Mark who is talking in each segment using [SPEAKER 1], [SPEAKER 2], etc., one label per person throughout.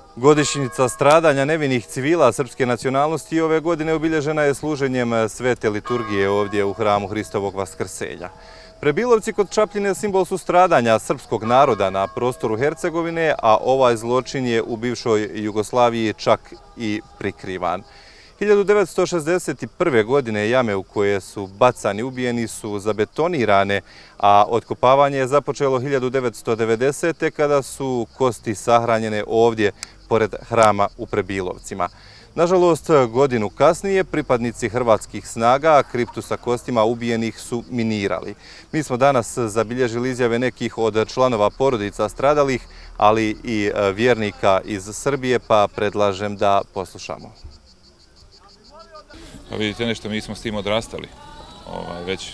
[SPEAKER 1] Godišnjica stradanja nevinih civila srpske nacionalnosti ove godine obilježena je služenjem svete liturgije ovdje u hramu Hristovog Vaskrsenja. Prebilovci kod Čapljine simbol su stradanja srpskog naroda na prostoru Hercegovine, a ovaj zločin je u bivšoj Jugoslaviji čak i prikrivan. 1961. godine jame u koje su bacani ubijeni su zabetonirane, a otkopavanje je započelo 1990. kada su kosti sahranjene ovdje pored hrama u Prebilovcima. Nažalost, godinu kasnije pripadnici hrvatskih snaga kriptu sa kostima ubijenih su minirali. Mi smo danas zabilježili izjave nekih od članova porodica stradalih, ali i vjernika iz Srbije, pa predlažem da poslušamo.
[SPEAKER 2] Pa vidite nešto, mi smo s tim odrastali. Već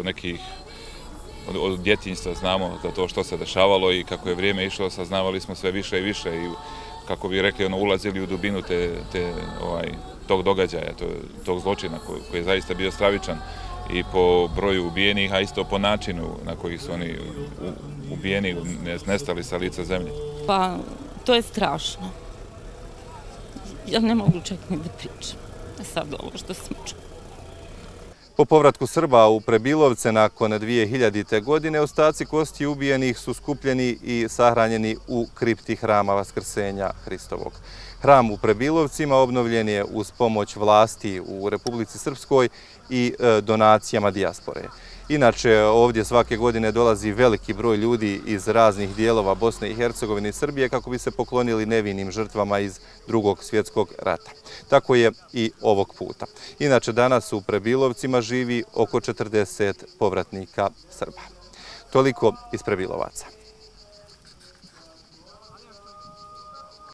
[SPEAKER 2] od djetinjstva znamo za to što se dešavalo i kako je vrijeme išlo, saznavali smo sve više i više i kako bi rekli, ulazili u dubinu tog događaja, tog zločina koji je zaista bio stravičan i po broju ubijenih, a isto po načinu na koji su oni ubijeni, nestali sa lica zemlje.
[SPEAKER 3] Pa, to je strašno. Ja ne mogu čak ni da pričam. Sad ovo što smo čuli.
[SPEAKER 1] Po povratku Srba u Prebilovce nakon 2000. godine ostaci kosti ubijenih su skupljeni i sahranjeni u kripti hrama Vaskrsenja Hristovog. Hram u Prebilovcima obnovljen je uz pomoć vlasti u Republici Srpskoj i donacijama dijaspore. Inače, ovdje svake godine dolazi veliki broj ljudi iz raznih dijelova Bosne i Hercegovine i Srbije kako bi se poklonili nevinim žrtvama iz Drugog svjetskog rata. Tako je i ovog puta. Inače, danas u Prebilovcima živi oko 40 povratnika Srba. Toliko iz Prebilovaca.